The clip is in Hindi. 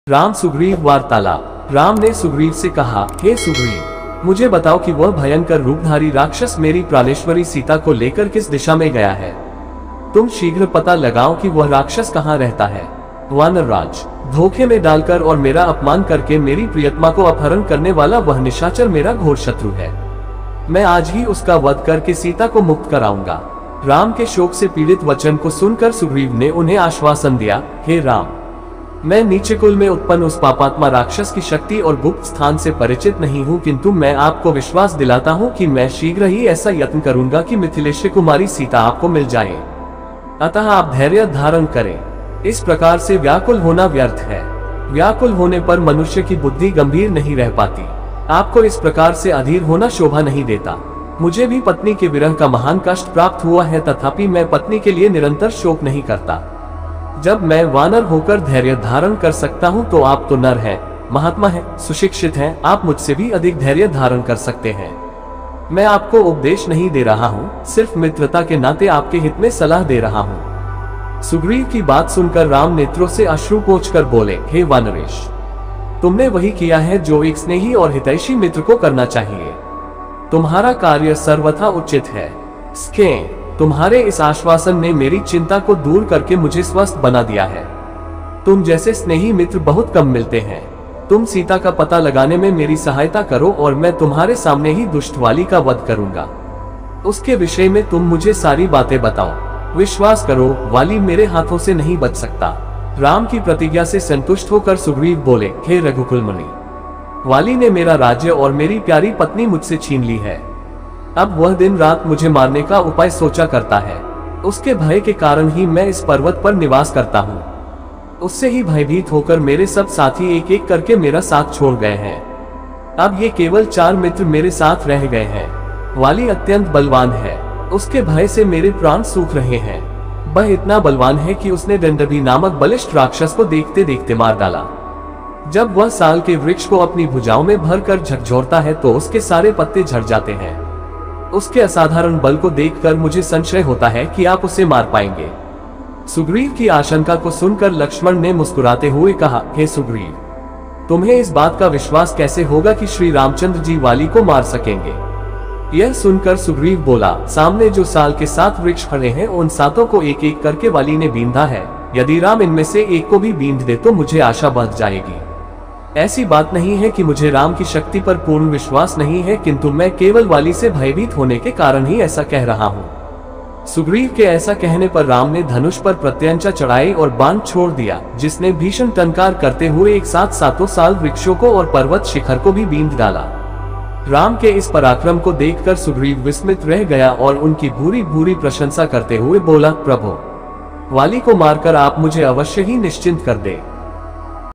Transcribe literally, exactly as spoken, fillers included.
राम सुग्रीव वार्तालाप। राम ने सुग्रीव से कहा, हे सुग्रीव, मुझे बताओ कि वह भयंकर रूपधारी राक्षस मेरी प्राणेश्वरी सीता को लेकर किस दिशा में गया है। तुम शीघ्र पता लगाओ कि वह राक्षस कहाँ रहता है। वानरराज, धोखे में डालकर और मेरा अपमान करके मेरी प्रियतमा को अपहरण करने वाला वह निशाचर मेरा घोर शत्रु है। मैं आज ही उसका वध करके सीता को मुक्त कराऊंगा। राम के शोक से पीड़ित वचन को सुनकर सुग्रीव ने उन्हें आश्वासन दिया, हे राम, मैं नीचे कुल में उत्पन्न उस पापात्मा राक्षस की शक्ति और गुप्त स्थान से परिचित नहीं हूँ, किंतु मैं आपको विश्वास दिलाता हूँ कि मैं शीघ्र ही ऐसा यत्न करूंगा कि मिथिलेश कुमारी सीता आपको मिल जाए। अतः आप धैर्य धारण करें। इस प्रकार से व्याकुल होना व्यर्थ है। व्याकुल होने पर मनुष्य की बुद्धि गंभीर नहीं रह पाती। आपको इस प्रकार से अधीर होना शोभा नहीं देता। मुझे भी पत्नी के विरह का महान कष्ट प्राप्त हुआ है, तथापि मैं पत्नी के लिए निरंतर शोक नहीं करता। जब मैं वानर होकर धैर्य धारण कर सकता हूँ तो आप तो नर हैं, महात्मा हैं, सुशिक्षित हैं, आप मुझसे भी अधिक धैर्य धारण कर सकते हैं। मैं आपको उपदेश नहीं दे रहा हूँ, सिर्फ मित्रता के नाते आपके हित में सलाह दे रहा हूँ। सुग्रीव की बात सुनकर राम नेत्रों से अश्रु पोंछकर बोले, हे वानरेश, तुमने वही किया है जो एक स्नेही और हितैषी मित्र को करना चाहिए। तुम्हारा कार्य सर्वथा उचित है। स्के, तुम्हारे इस आश्वासन ने मेरी चिंता को दूर करके मुझे स्वस्थ बना दिया है। तुम जैसे स्नेही मित्र बहुत कम मिलते हैं। तुम सीता का पता लगाने में मेरी सहायता करो और मैं तुम्हारे सामने ही दुष्ट वाली का वध करूंगा। उसके विषय में तुम मुझे सारी बातें बताओ। विश्वास करो, वाली मेरे हाथों से नहीं बच सकता। राम की प्रतिज्ञा से संतुष्ट होकर सुग्रीव बोले, हे रघुकुल मुनि, वाली ने मेरा राज्य और मेरी प्यारी पत्नी मुझसे छीन ली है। अब वह दिन रात मुझे मारने का उपाय सोचा करता है। उसके भय के कारण ही मैं इस पर्वत पर निवास करता हूँ। उससे ही भयभीत होकर मेरे सब साथी एक एक करके मेरा साथ छोड़ गए हैं। अब ये केवल चार मित्र मेरे साथ रह गए हैं। वाली अत्यंत बलवान है, उसके भय से मेरे प्राण सूख रहे हैं। वह इतना बलवान है कि उसने दंडभी नामक बलिष्ठ राक्षस को देखते देखते मार डाला। जब वह साल के वृक्ष को अपनी भुजाओं में भरकर झकझोरता है तो उसके सारे पत्ते झड़ जाते हैं। उसके असाधारण बल को देखकर मुझे संशय होता है कि आप उसे मार पाएंगे। सुग्रीव की आशंका को सुनकर लक्ष्मण ने मुस्कुराते हुए कहा, हे सुग्रीव, तुम्हें इस बात का विश्वास कैसे होगा कि श्री रामचंद्र जी वाली को मार सकेंगे। यह सुनकर सुग्रीव बोला, सामने जो साल के सात वृक्ष खड़े हैं उन सातों को एक एक करके वाली ने बींधा है। यदि राम इनमें से एक को भी बींध दे तो मुझे आशा बढ़ जाएगी। ऐसी बात नहीं है कि मुझे राम की शक्ति पर पूर्ण विश्वास नहीं है, किंतु मैं केवल वाली से भयभीत होने के कारण ही ऐसा कह रहा हूँ। सुग्रीव के ऐसा कहने पर राम ने धनुष पर प्रत्यंचा चढ़ाई और बाण छोड़ दिया, जिसने भीषण टंकार करते हुए एक साथ सातों साल वृक्षों को और पर्वत शिखर को भी बींध डाला। राम के इस पराक्रम को देखकर सुग्रीव विस्मित रह गया और उनकी भूरी भूरी प्रशंसा करते हुए बोला, प्रभु, वाली को मारकर आप मुझे अवश्य ही निश्चिंत कर दे।